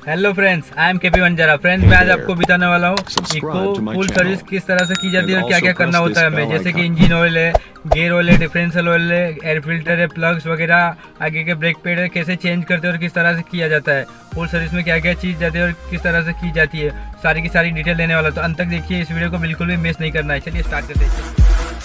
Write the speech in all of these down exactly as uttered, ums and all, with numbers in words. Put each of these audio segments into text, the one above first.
Hello friends, I am KP Vanjara. Friends, मैं आज आपको बताने वाला हूँ इको फुल सर्विस किस तरह से की जाती है और क्या क्या करना होता है हमें। जैसे कि इंजन ऑयल है, गियर ऑयल है, डिफरेंशियल ऑयल है, एयर फिल्टर है, प्लग्स वगैरह, आगे के ब्रेक पैड है, कैसे चेंज करते हैं और किस तरह से किया जाता है। फुल सर्विस में क्या क्या चीज़ जाती है और किस तरह से की जाती है, सारी की सारी डिटेल देने वाला। तो अंत तक देखिए, इस वीडियो को बिल्कुल भी मिस नहीं करना है। चलिए स्टार्ट करते हैं।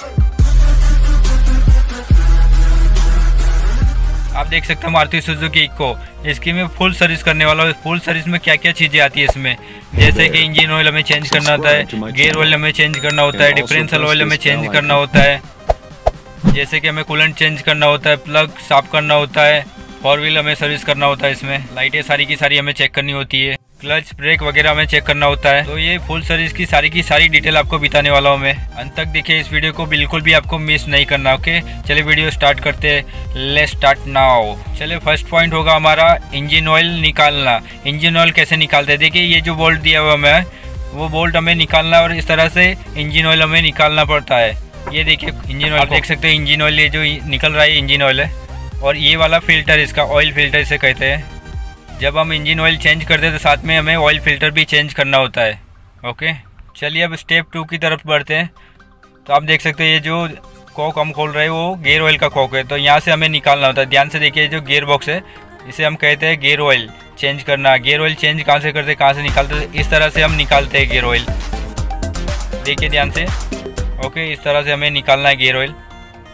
आप देख सकते हैं मारुति सुजुकी इको, इसकी मैं फुल सर्विस करने वाला हूँ। फुल सर्विस में क्या क्या चीज़ें आती है इसमें, जैसे कि इंजन ऑयल हमें चेंज करना होता है, गियर ऑयल हमें चेंज करना होता है, डिफरेंशियल ऑयल हमें चेंज करना होता है, जैसे कि हमें कूलेंट चेंज करना होता है, प्लग साफ करना होता है, फोर व्हील हमें सर्विस करना होता है। इसमें लाइटें सारी की सारी हमें चेक करनी होती है, क्लच ब्रेक वगैरह हमें चेक करना होता है। तो ये फुल सर्विस की सारी की सारी डिटेल आपको बताने वाला हूँ मैं। अंत तक देखिए, इस वीडियो को बिल्कुल भी आपको मिस नहीं करना। ओके, चलिए वीडियो स्टार्ट करते हैं। Let's start now. चलिए, फर्स्ट पॉइंट होगा हमारा इंजन ऑयल निकालना। इंजन ऑयल कैसे निकालते हैं, देखिए ये जो बोल्ट दिया हुआ हमें, वो बोल्ट हमें निकालना है और इस तरह से इंजन ऑयल हमें निकालना पड़ता है। ये देखिए इंजन ऑयल, देख सकते हैं इंजन ऑयल ये जो निकल रहा है इंजन ऑयल है, और ये वाला फिल्टर, इसका ऑयल फिल्टर इसे कहते हैं। जब हम इंजन ऑयल चेंज करते हैं तो साथ में हमें ऑयल फिल्टर भी चेंज करना होता है। ओके, चलिए अब स्टेप टू की तरफ बढ़ते हैं। तो आप देख सकते हैं ये जो कॉक हम खोल रहे हैं वो गियर ऑयल का कॉक है, तो यहाँ से हमें निकालना होता है। ध्यान से देखिए, जो गियर बॉक्स है इसे हम कहते हैं गियर ऑयल चेंज करना। गियर ऑयल चेंज कहाँ से करते हैं, कहाँ से निकालते हैं, इस तरह से हम निकालते हैं गियर ऑयल। देखिए ध्यान से। ओके, इस तरह से हमें निकालना है गियर ऑयल।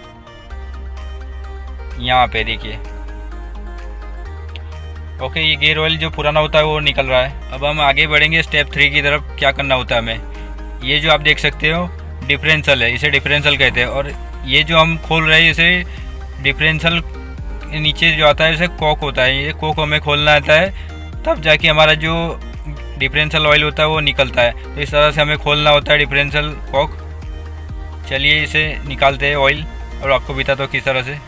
यहाँ पे देखिए, ओके ये गियर ऑयल जो पुराना होता है वो निकल रहा है। अब हम आगे बढ़ेंगे स्टेप थ्री की तरफ। क्या करना होता है हमें, ये जो आप देख सकते हो डिफरेंशियल है, इसे डिफरेंशियल कहते हैं। और ये जो हम खोल रहे हैं इसे डिफरेंशियल, नीचे जो आता है इसे कॉक होता है। ये कॉक हमें खोलना आता है, तब जाके हमारा जो डिफरेंशियल ऑयल होता है वो निकलता है। तो इस तरह से हमें खोलना होता है डिफरेंशियल कॉक। चलिए इसे निकालते हैं ऑयल, और आपको बताता हूँ किस तरह से।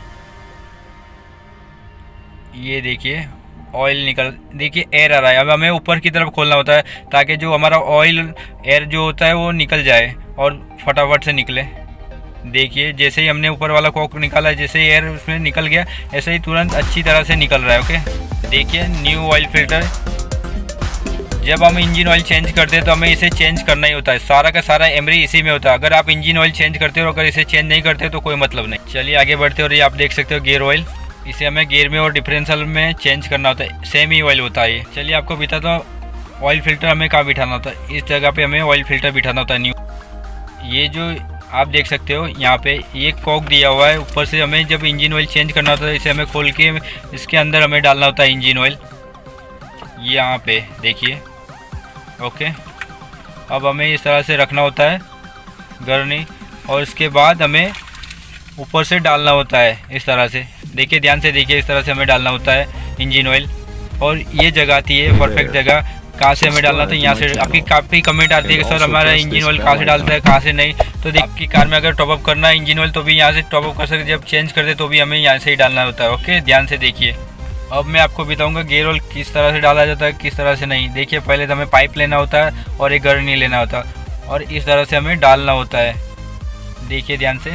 ये देखिए ऑयल निकल, देखिए एयर आ रहा है। अब हमें ऊपर की तरफ खोलना होता है ताकि जो हमारा ऑयल एयर जो होता है वो निकल जाए और फटाफट से निकले। देखिए जैसे ही हमने ऊपर वाला कॉक निकाला, जैसे ही एयर उसमें निकल गया, ऐसे ही तुरंत अच्छी तरह से निकल रहा है। ओके, देखिए न्यू ऑयल फिल्टर। जब हम इंजन ऑयल चेंज करते हैं तो हमें इसे चेंज करना ही होता है। सारा का सारा एमरी इसी में होता है। अगर आप इंजन ऑयल चेंज करते हो, अगर इसे चेंज नहीं करते तो कोई मतलब नहीं। चलिए आगे बढ़ते हो। और ये आप देख सकते हो गियर ऑयल, इसे हमें गियर में और डिफरेंशियल में चेंज करना होता है। सेम ही ऑयल होता है ये। चलिए आपको बताता हूँ ऑयल फिल्टर हमें कहाँ बिठाना होता है। इस जगह पे हमें ऑयल फिल्टर बिठाना होता है न्यू। ये जो आप देख सकते हो यहाँ पे ये कॉक दिया हुआ है, ऊपर से हमें जब इंजन ऑयल चेंज करना होता है इसे हमें खोल के इसके अंदर हमें डालना होता है इंजन ऑयल। ये यहाँ पे देखिए। ओके, अब हमें इस तरह से रखना होता है गर्नी, और इसके बाद हमें ऊपर से डालना होता है इस तरह से। देखिए ध्यान से देखिए, इस तरह से हमें डालना होता है इंजन ऑयल। और ये जगह आती है परफेक्ट जगह, कहाँ से हमें डालना था। यहाँ से आपकी काफ़ी कमेंट आती है कि सर हमारा इंजन ऑयल कहाँ से डालता है, कहाँ से नहीं। तो देखिए कि कार में अगर टॉपअप करना है इंजन ऑयल तो भी यहाँ से टॉपअप कर सकते, जब चेंज करते तो भी हमें यहाँ से ही डालना होता है। ओके, ध्यान से देखिए। अब मैं आपको बताऊँगा गियर ऑयल किस तरह से डाला जाता है, किस तरह से नहीं। देखिए पहले तो हमें पाइप लेना होता है और एक गर्नी लेना होता है, और इस तरह से हमें डालना होता है। देखिए ध्यान से।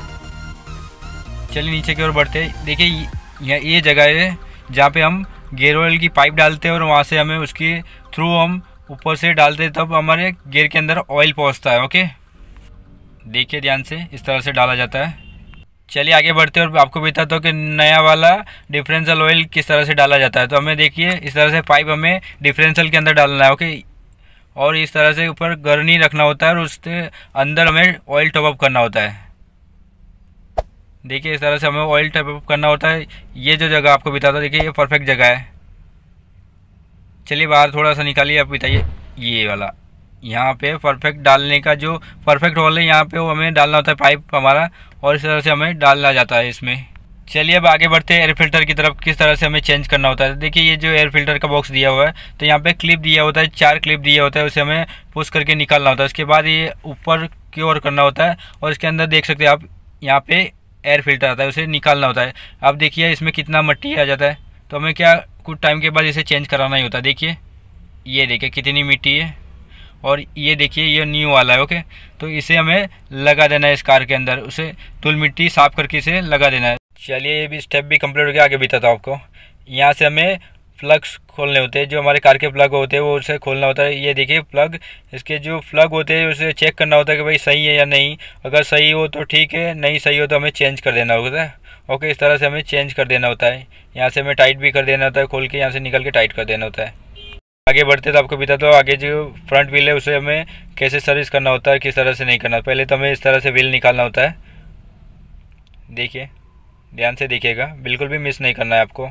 चलिए नीचे की ओर बढ़ते हैं। देखिए यह ये जगह है जहाँ पे हम गियर ऑयल की पाइप डालते हैं, और वहाँ से हमें उसके थ्रू हम ऊपर से डालते हैं, तब हमारे गियर के अंदर ऑयल पहुँचता है। ओके, देखिए ध्यान से, इस तरह से डाला जाता है। चलिए आगे बढ़ते हैं और आपको बताता हूँ कि नया वाला डिफरेंशियल ऑयल किस तरह से डाला जाता है। तो हमें देखिए इस तरह से पाइप हमें डिफरेंशियल के अंदर डालना है। ओके, और इस तरह से ऊपर गर्नी रखना होता है और उसके अंदर हमें ऑयल टॉपअप करना होता है। देखिए इस तरह से हमें ऑयल टॉपअप करना होता है। ये जो जगह आपको बताता हूँ, देखिए ये परफेक्ट जगह है। चलिए बाहर थोड़ा सा निकालिए, आप बताइए ये वाला यहाँ पे परफेक्ट डालने का जो परफेक्ट होल है यहाँ पे, वो हमें डालना होता है पाइप हमारा, और इस तरह से हमें डालना जाता है इसमें। चलिए अब आगे बढ़ते हैं एयर फिल्टर की तरफ, किस तरह से हमें चेंज करना होता है। देखिए ये जो एयर फिल्टर का बॉक्स दिया हुआ है, तो यहाँ पे क्लिप दिया होता है, चार क्लिप दिया होता है, उसे हमें पुश करके निकालना होता है। उसके बाद ये ऊपर की ओर करना होता है, और इसके अंदर देख सकते हैं आप यहाँ पे एयर फिल्टर आता है, उसे निकालना होता है। अब देखिए इसमें कितना मिट्टी आ जाता है, तो हमें क्या कुछ टाइम के बाद इसे चेंज कराना ही होता है। देखिए ये देखिए कितनी मिट्टी है, और ये देखिए ये न्यू वाला है। ओके, तो इसे हमें लगा देना है इस कार के अंदर, उसे धूल मिट्टी साफ करके इसे लगा देना है। चलिए ये भी स्टेप भी कंप्लीट हो गया। आगे बताता हूँ आपको। यहाँ से हमें प्लग्स खोलने होते हैं, जो हमारे कार के प्लग होते हैं वो उसे खोलना होता है। ये देखिए प्लग, इसके जो प्लग होते हैं उसे चेक करना होता है कि भाई सही है या नहीं। अगर सही हो तो ठीक है, नहीं सही हो तो हमें चेंज कर देना होता है। ओके, इस तरह से हमें चेंज कर देना होता है। यहाँ से हमें टाइट भी कर देना होता है, खोल के यहाँ से निकल के टाइट कर देना होता है। आगे बढ़ते तो आपको बताता हूँ आगे जो फ्रंट व्हील है उसे हमें कैसे सर्विस करना होता है, किस तरह से नहीं करना। पहले तो हमें इस तरह से व्हील निकालना होता है। देखिए, ध्यान से देखिएगा, बिल्कुल भी मिस नहीं करना है आपको।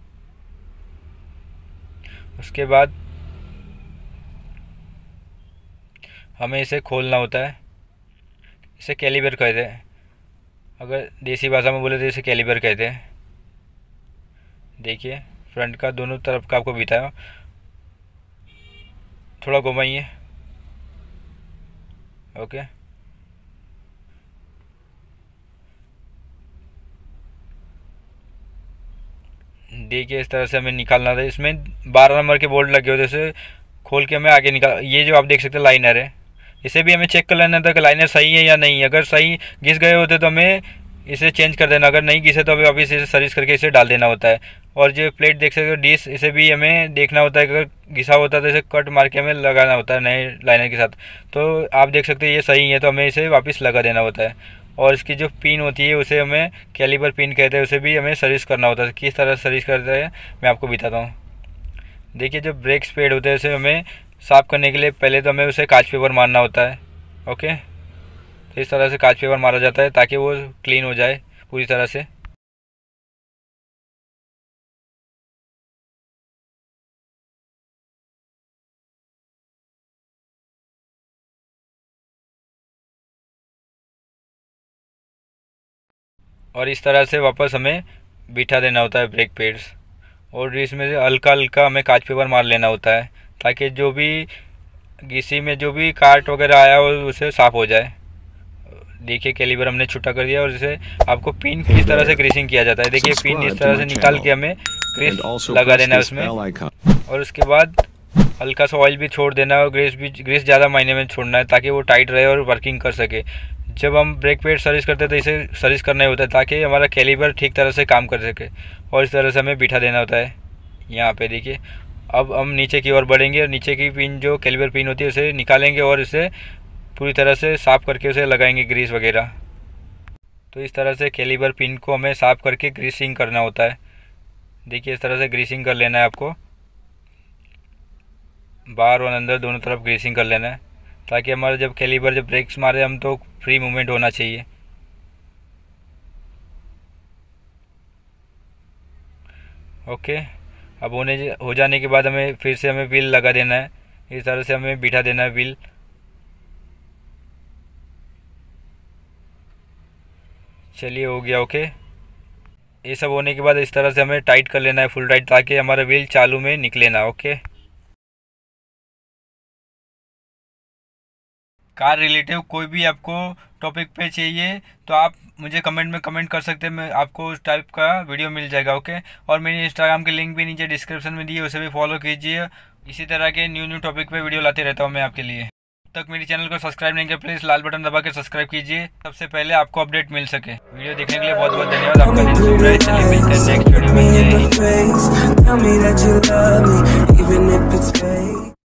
उसके बाद हमें इसे खोलना होता है। इसे कैलिबर कहते हैं, अगर देसी भाषा में बोले तो इसे कैलिबर कहते हैं। देखिए, फ्रंट का दोनों तरफ का आपको बिताया, थोड़ा घुमाइए। ओके, देखिए इस तरह से हमें निकालना था। इसमें बारह नंबर के बोल्ट लगे होते, इसे खोल के हमें आगे निकाल। ये जो आप देख सकते हैं लाइनर है, इसे भी हमें चेक कर लेना था कि लाइनर सही है या नहीं। अगर सही घिस गए होते तो हमें इसे चेंज कर देना, अगर नहीं घिसे तो हमें वापस इसे सर्विस करके इसे डाल देना होता है। और जो प्लेट देख सकते हो डिश, इसे भी हमें देखना होता है कि अगर घिसा होता है तो इसे कट मार के हमें लगाना होता है नए लाइनर के साथ। तो आप देख सकते हैं ये सही है तो हमें इसे वापस लगा देना होता है। और इसकी जो पिन होती है उसे हमें कैलिबर पिन कहते हैं, उसे भी हमें सर्विस करना होता है। किस तरह से सर्विस करते हैं मैं आपको बताता हूँ। देखिए, जो ब्रेक पैड होते हैं उसे हमें साफ़ करने के लिए पहले तो हमें उसे कांच पेपर मारना होता है। ओके, तो इस तरह से कांच पेपर मारा जाता है ताकि वो क्लीन हो जाए पूरी तरह से। और इस तरह से वापस हमें बिठा देना होता है ब्रेक पैड्स। और इसमें से हल्का हल्का हमें कांच पेपर मार लेना होता है ताकि जो भी किसी में जो भी काट वगैरह आया हो उसे साफ़ हो जाए। देखिए, कैलिबर हमने छुट्टा कर दिया। और इसे आपको पिन किस तरह से ग्रीसिंग किया जाता है, देखिए पिन इस तरह से निकाल के हमें ग्रीस लगा देना है उसमें। और उसके बाद हल्का सा ऑयल भी छोड़ देना है और ग्रीस भी, ग्रीस ज़्यादा महीने में छोड़ना है ताकि वो टाइट रहे और वर्किंग कर सके। जब हम ब्रेक पैड सर्विस करते हैं तो इसे सर्विस करना ही होता है ताकि हमारा कैलिबर ठीक तरह से काम कर सके। और इस तरह से हमें बिठा देना होता है यहाँ पे। देखिए, अब हम नीचे की ओर बढ़ेंगे और नीचे की पिन जो कैलिबर पिन होती है उसे निकालेंगे और इसे पूरी तरह से साफ़ करके उसे लगाएंगे ग्रीस वगैरह। तो इस तरह से कैलिबर पिन को हमें साफ़ करके ग्रीसिंग करना होता है। देखिए, इस तरह से ग्रीसिंग कर लेना है आपको, बाहर और अंदर दोनों तरफ ग्रीसिंग कर लेना है ताकि हमारा जब कैलिबर जब ब्रेक्स मारे हम तो फ्री मूवमेंट होना चाहिए। ओके, अब होने हो जाने के बाद हमें फिर से हमें व्हील लगा देना है। इस तरह से हमें बिठा देना है व्हील। चलिए, हो गया। ओके, ये सब होने के बाद इस तरह से हमें टाइट कर लेना है फुल टाइट ताकि हमारा व्हील चालू में निकले ना। ओके, कार रिलेटिव कोई भी आपको टॉपिक पे चाहिए तो आप मुझे कमेंट में कमेंट कर सकते हैं, मैं आपको उस टाइप का वीडियो मिल जाएगा। ओके, और मेरी इंस्टाग्राम की लिंक भी नीचे डिस्क्रिप्शन में दी है, उसे भी फॉलो कीजिए। इसी तरह के न्यू न्यू टॉपिक पे वीडियो लाते रहता हूँ मैं आपके लिए। तक मेरे चैनल को सब्सक्राइब नहीं किया प्लीज़ लाल बटन दबा के सब्सक्राइब कीजिए, सबसे पहले आपको अपडेट मिल सके। वीडियो देखने के लिए बहुत बहुत धन्यवाद। आपका दिन शुभ रहे। चलिए मिलते हैं नेक्स्ट वीडियो में।